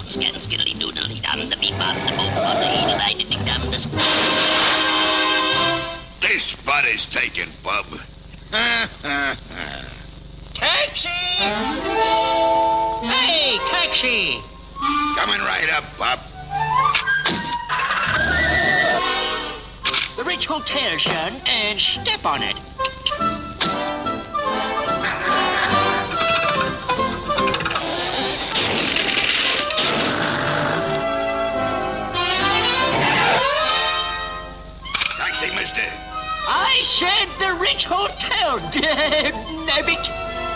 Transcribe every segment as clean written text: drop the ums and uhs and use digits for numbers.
This spot is taken, bub. Taxi! Hey, taxi! Coming right up, bub. The Rich Hotel, son, and step on it. Taxi, mister. I said the Rich Hotel, nabbit.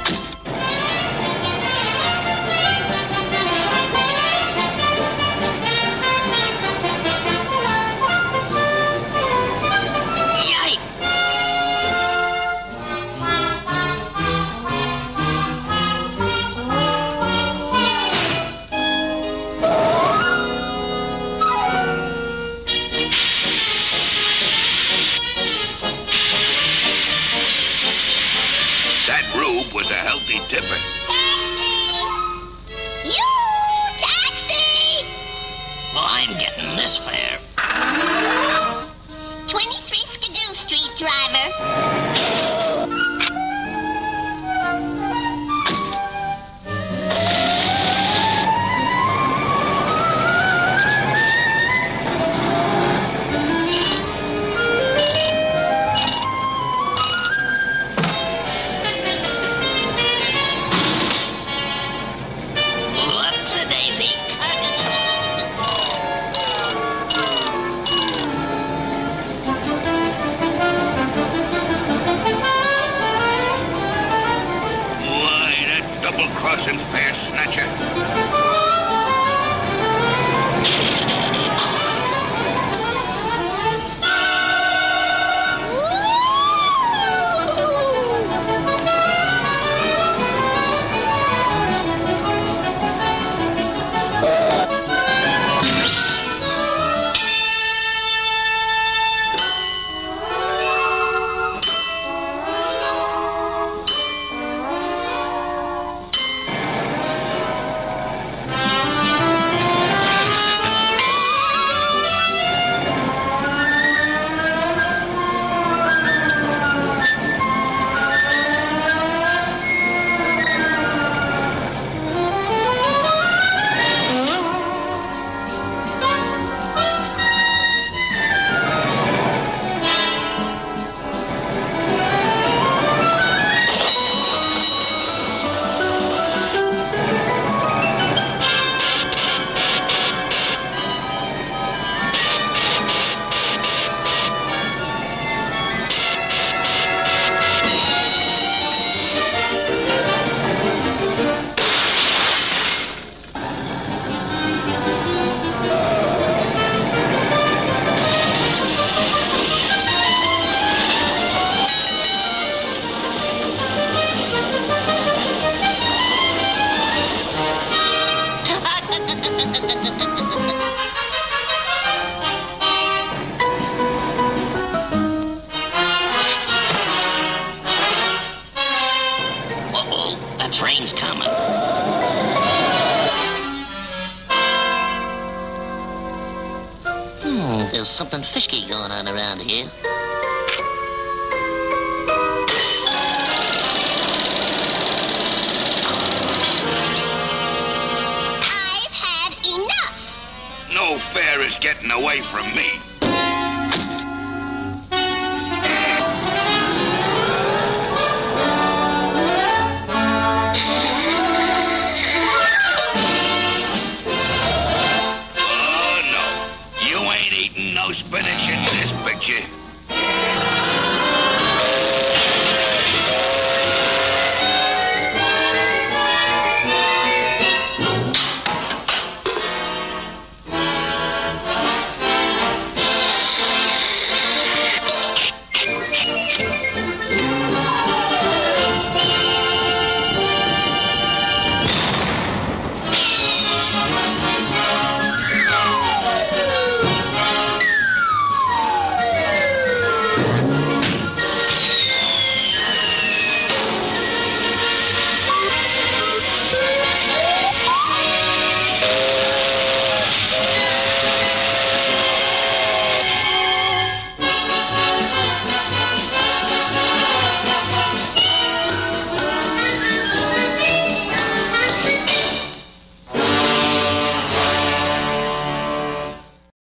Was a healthy tipper. Taxi! You! Taxi! Well, I'm getting this fare. 23 Skidoo Street, driver. Crossing fare snatcher. Train's coming. There's something fishy going on around here. I've had enough. No fare is getting away from me. No spinach in this picture.